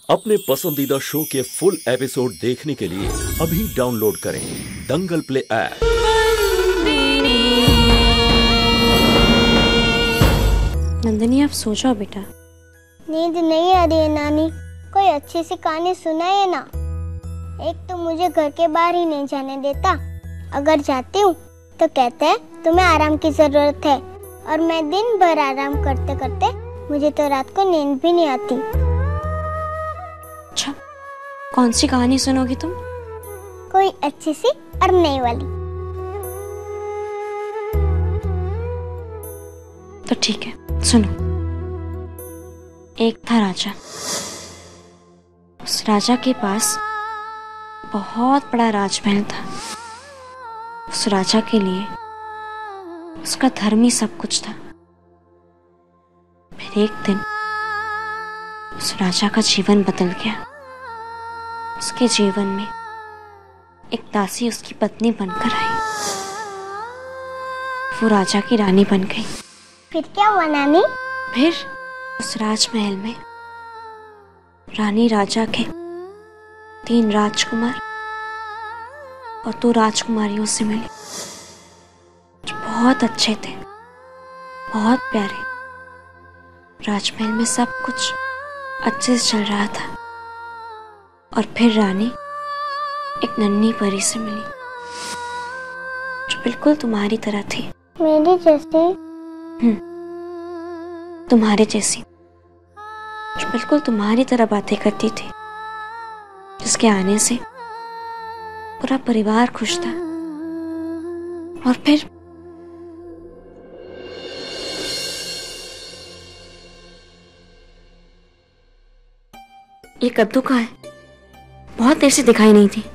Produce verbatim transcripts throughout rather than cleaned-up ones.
अपने पसंदीदा शो के फुल एपिसोड देखने के लिए अभी डाउनलोड करें दंगल प्ले ऐप। नंदिनी आप सो जाओ बेटा। नींद नहीं आ रही है नानी, कोई अच्छी सी कहानी सुनाइए ना। एक तो मुझे घर के बाहर ही नहीं जाने देता, अगर जाती हूँ तो कहते हैं तुम्हें आराम की जरूरत है, और मैं दिन भर आराम करते करते मुझे तो रात को नींद भी नहीं आती। अच्छा, कौन सी कहानी सुनोगी तुम? कोई अच्छी सी और नई वाली। तो ठीक है, सुनो। एक था राजा। उस राजा के पास बहुत बड़ा राजमहल था। उस राजा के लिए उसका धर्म ही सब कुछ था। फिर एक दिन उस राजा का जीवन बदल गया। उसके जीवन में एक दासी उसकी पत्नी बनकर आई। वो राजा की रानी बन गई। फिर क्या हुआ नानी? फिर उस राजमहल में रानी राजा के तीन राजकुमार और दो राजकुमारियों से मिले, जो बहुत अच्छे थे, बहुत प्यारे। राजमहल में सब कुछ अच्छे से चल रहा था। और फिर रानी एक नन्ही परी से मिली, जो बिल्कुल तुम्हारी तरह थी। मेरी जैसी? हम्म, तुम्हारे जैसी, जो बिल्कुल तुम्हारी तरह बातें करती थी, जिसके आने से पूरा परिवार खुश था। और फिर ये कद्दू कहाँ है? बहुत देर से दिखाई नहीं थी।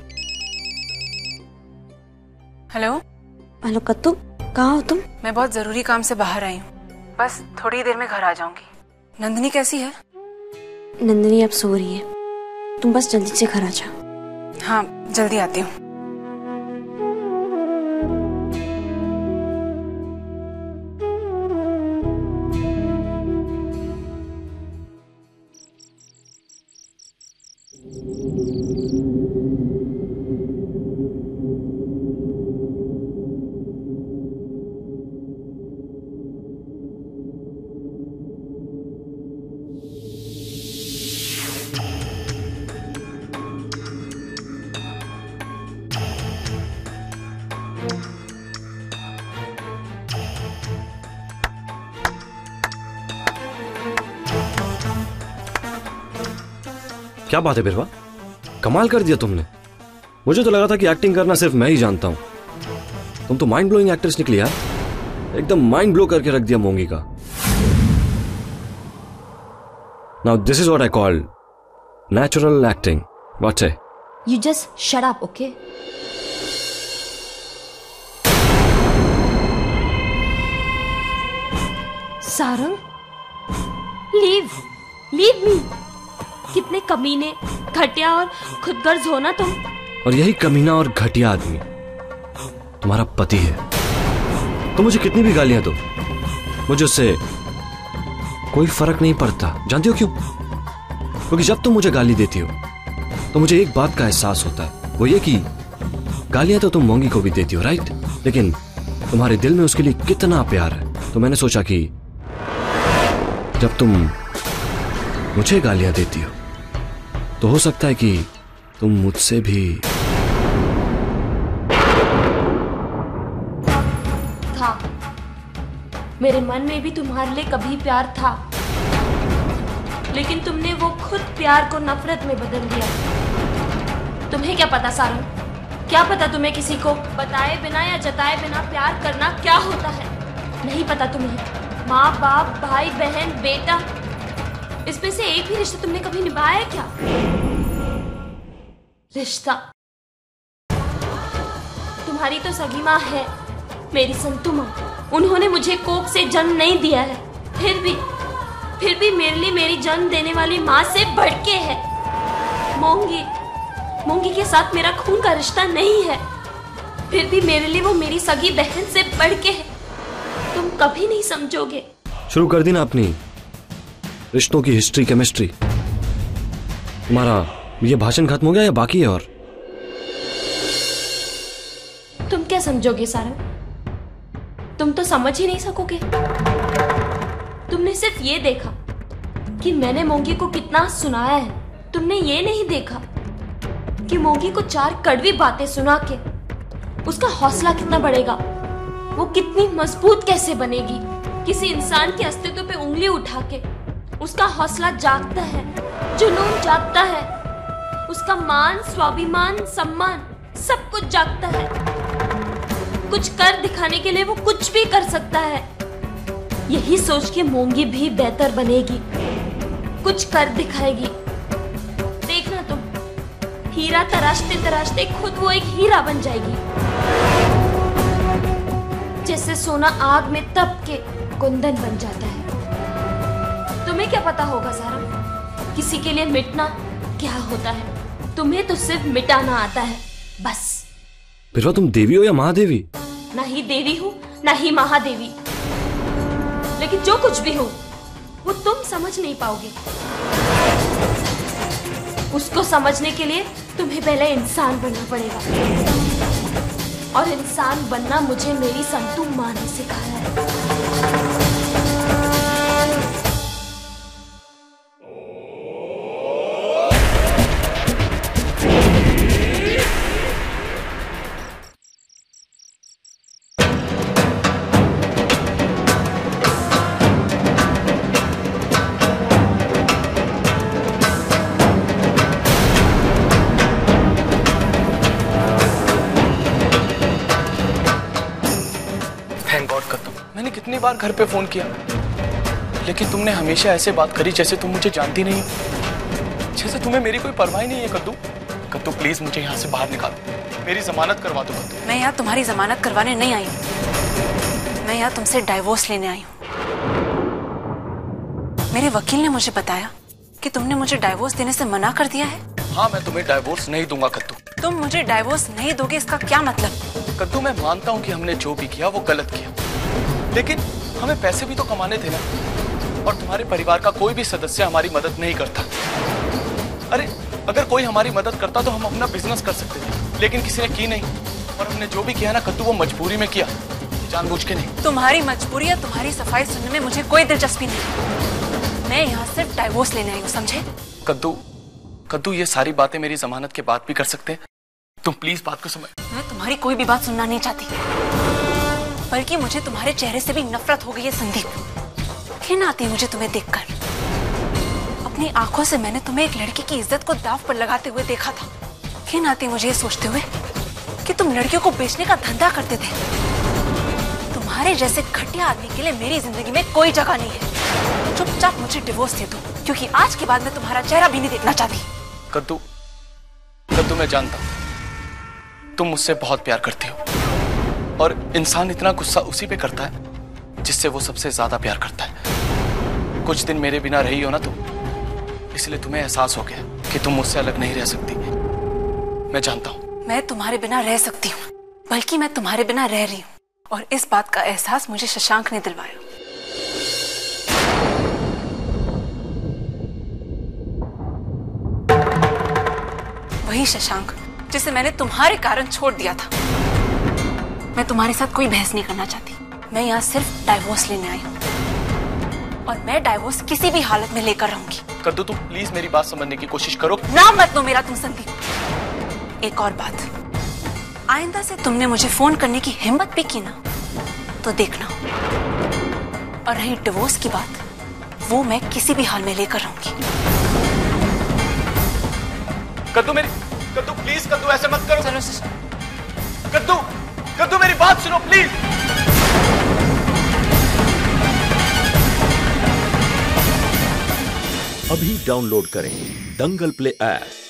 हेलो हेलो कद्दू, कहाँ हो तुम? मैं बहुत जरूरी काम से बाहर आई हूँ, बस थोड़ी देर में घर आ जाऊंगी। नंदिनी कैसी है? नंदिनी अब सो रही है, तुम बस जल्दी से घर आ जाओ। हाँ, जल्दी आती हूँ। क्या बात है बिरवा, कमाल कर दिया तुमने। मुझे तो लगा था कि एक्टिंग करना सिर्फ मैं ही जानता हूं। तुम तो माइंड ब्लोइंग एक्ट्रेस निकली यार, एकदम माइंड ब्लो करके रख दिया मोंगी का। Now this is what I call natural acting. What say? You just shut up, okay? Sarang, leave, leave me. कितने कमीने, घटिया और खुदगर्ज हो ना तुम। और यही कमीना और घटिया आदमी तुम्हारा पति है। तो मुझे कितनी भी गालियां दो, मुझे उससे कोई फर्क नहीं पड़ता। जानती हो क्यों? क्योंकि जब तुम मुझे गाली देती हो तो मुझे एक बात का एहसास होता है, वो ये कि गालियां तो तुम मोंगी को भी देती हो, राइट? लेकिन तुम्हारे दिल में उसके लिए कितना प्यार है। तो मैंने सोचा कि जब तुम मुझे गालियां देती हो तो हो सकता है कि तुम मुझसे भी। था, मेरे मन में भी तुम्हारे लिए कभी प्यार था, लेकिन तुमने वो खुद प्यार को नफरत में बदल दिया। तुम्हें क्या पता सारंग, क्या पता तुम्हें किसी को बताए बिना या जताए बिना प्यार करना क्या होता है? नहीं पता तुम्हें। माँ बाप, भाई बहन, बेटा, इसमें से एक भी रिश्ता तुमने कभी निभाया है क्या? रिश्ता तुम्हारी तो सगी माँ है, मेरी संतु माँ। उन्होंने मुझे कोख से जन्म नहीं दिया है, फिर भी फिर भी मेरे लिए मेरी जन्म देने वाली माँ से बढ़ के है। मोंगी मोंगी के साथ मेरा खून का रिश्ता नहीं है, फिर भी मेरे लिए वो मेरी सगी बहन से बढ़ के है। तुम कभी नहीं समझोगे। शुरू कर दी ना अपनी रिश्तों की हिस्ट्री केमिस्ट्री। तुम्हारा ये भाषण खत्म हो गया या बाकी है और? तुम क्या समझोगे सारंग? तुम तो समझ ही नहीं सकोगे। तुमने सिर्फ ये देखा कि मैंने मोंगी को कितना सुनाया है। तुमने ये नहीं देखा कि मोंगी को चार कड़वी बातें सुना के उसका हौसला कितना बढ़ेगा, वो कितनी मजबूत कैसे बनेगी। किसी इंसान के अस्तित्व पे उंगली उठा के उसका हौसला जागता है, जुनून जागता है, उसका मान, स्वाभिमान, सम्मान सब कुछ जागता है। कुछ कर दिखाने के लिए वो कुछ भी कर सकता है। यही सोच के मोंगी भी बेहतर बनेगी, कुछ कर दिखाएगी। देखना तुम, हीरा तराशते तराशते खुद वो एक हीरा बन जाएगी। जैसे सोना आग में तप के कुंदन बन जाता है। तुम्हें क्या पता होगा सारंग, किसी के लिए मिटना क्या होता है। तुम्हें तो सिर्फ मिटाना आता है, बस। बिरवा, तुम देवी हो या महादेवी? ना ही देवी हूँ ना ही महादेवी, लेकिन जो कुछ भी हो वो तुम समझ नहीं पाओगे। उसको समझने के लिए तुम्हें पहले इंसान बनना पड़ेगा, और इंसान बनना मुझे मेरी संतू माँ ने सिखाया है। मैंने कितनी बार घर पे फोन किया, लेकिन तुमने हमेशा ऐसे बात करी जैसे तुम मुझे जानती नहीं, जैसे तुम्हें मेरी कोई परवाह नहीं है। कद्दू, कद्दू प्लीज मुझे यहाँ से बाहर निकाल दो, मेरी जमानत करवा दो कद्दू। मैं यहाँ तुम्हारी जमानत करवाने नहीं आई हूँ, मैं यहाँ तुमसे डाइवोर्स लेने आई हूँ। मेरे वकील ने मुझे बताया कि तुमने मुझे डाइवोर्स देने से मना कर दिया है। हाँ, मैं तुम्हें डाइवोर्स नहीं दूंगा कद्दू। तुम मुझे डाइवोर्स नहीं दोगे, इसका क्या मतलब? कद्दू, मैं मानता हूँ कि हमने जो भी किया वो गलत किया, लेकिन हमें पैसे भी तो कमाने थे ना, और तुम्हारे परिवार का कोई भी सदस्य हमारी मदद नहीं करता। अरे अगर कोई हमारी मदद करता तो हम अपना बिजनेस कर सकते थे, लेकिन किसी ने की नहीं, और हमने जो भी किया ना कद्दू, वो मजबूरी में किया, जानबूझ के नहीं। तुम्हारी मजबूरी या तुम्हारी सफाई सुनने में मुझे कोई दिलचस्पी नहीं। मैं यहाँ सिर्फ डाइवोर्स लेने आई हूँ, समझे? कद्दू, कद्दू ये सारी बातें मेरी जमानत के बाद भी कर सकते हैं, तुम प्लीज बात को समझ। मैं तुम्हारी कोई भी बात सुनना नहीं चाहती, बल्कि मुझे तुम्हारे चेहरे से भी नफरत हो गई है संदीप। घिन आती है मुझे तुम्हें देखकर। अपनी आंखों से मैंने तुम्हें एक लड़की की इज्जत को दांव पर लगाते हुए देखा था। घिन आती है मुझे ये सोचते हुए कि तुम लड़कियों को बेचने का धंधा करते थे। तुम्हारे जैसे घटिया आदमी के लिए मेरी जिंदगी में कोई जगह नहीं है। चुपचाप मुझे डिवोर्स दे दो, क्योंकि आज के बाद मैं तुम्हारा चेहरा भी नहीं देखना चाहती। कद्दू, कद्दू मैं जानता हूं तुम मुझसे बहुत प्यार करती हो, और इंसान इतना गुस्सा उसी पे करता है जिससे वो सबसे ज्यादा प्यार करता है। कुछ दिन मेरे बिना रही हो ना तुम, इसलिए तुम्हें एहसास हो गया कि तुम मुझसे अलग नहीं रह सकती। मैं जानता हूं मैं तुम्हारे बिना रह सकती हूँ, बल्कि मैं तुम्हारे बिना रह रही हूँ, और इस बात का एहसास मुझे शशांक ने दिलवाया। वही शशांक जिसे मैंने तुम्हारे कारण छोड़ दिया था। मैं तुम्हारे साथ कोई बहस नहीं करना चाहती, मैं यहाँ सिर्फ डाइवोर्स लेने आई हूँ, और मैं डाइवोर्स किसी भी हालत में लेकर रहूंगी। कद्दू, तुम प्लीज मेरी बात समझने की कोशिश करो। नाम मत लो मेरा तुम संदीप। एक और बात, आइंदा से तुमने मुझे फोन करने की हिम्मत भी की ना, तो देखना। और रही डिवोर्स की बात, वो मैं किसी भी हाल में लेकर रहूंगी। कद्दू मेरी, कद्दू प्लीज, कद्दू ऐसे मत करो। चलो कद्दू, कद्दू मेरी बात सुनो प्लीज। अभी डाउनलोड करें दंगल प्ले ऐप।